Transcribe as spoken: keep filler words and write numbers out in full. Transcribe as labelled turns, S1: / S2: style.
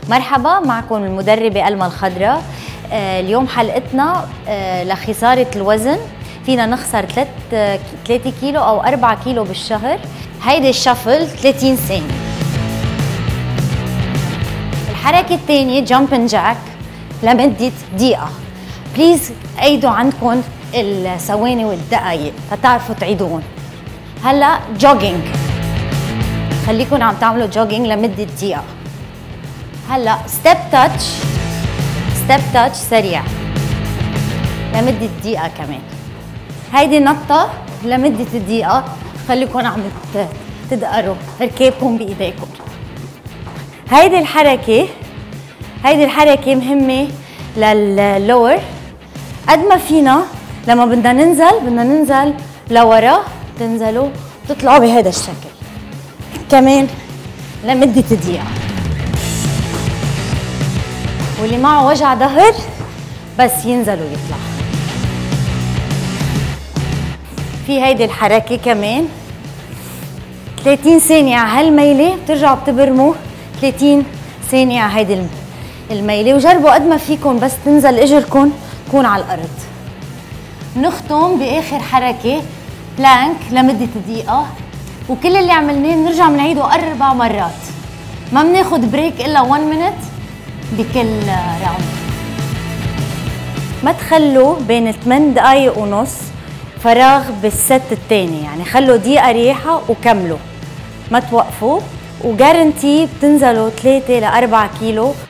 S1: مرحبا، معكم المدربة ألما الخضراء. آه اليوم حلقتنا آه لخسارة الوزن. فينا نخسر ثلاثة كيلو أو أربعة كيلو بالشهر. هيدي الشفل ثلاثين ثانية. الحركة الثانية جامبن جاك لمدة دقيقة. بليز عيدوا عندكم الثواني والدقايق فتعرفوا تعيدوهم. هلا جوجينج، خليكم عم تعملوا جوجينج لمدة دقيقة. هلا ستيب تاتش، ستيب تاتش سريع لمدة دقيقة كمان. هيدي نطة لمدة دقيقة، خليكم عم تدقروا ركابكم بإيديكم. هيدي الحركة هيدي الحركة مهمة لللور. قد ما فينا لما بدنا ننزل بدنا ننزل لورا، تنزلوا تطلعوا بهذا الشكل كمان لمدة دقيقة. واللي معه وجع ظهر بس ينزل ويطلع. في هيدي الحركة كمان ثلاثين ثانية على هالميلة، بترجعوا بتبرموا ثلاثين ثانية على هيدي الميلة، وجربوا قد ما فيكم بس تنزل اجركم تكون على الأرض. نختم بآخر حركة بلانك لمدة دقيقة، وكل اللي عملناه بنرجع بنعيده أربع مرات. ما بناخد بريك إلا واحد مينت بكل راوند. ما تخلوا بين ثمان دقايق ونص فراغ بالست الثاني، يعني خلوا دقيقة ريحة وكملوا، ما توقفوا. وجارنتي بتنزلوا ثلاثة لأربعة كيلو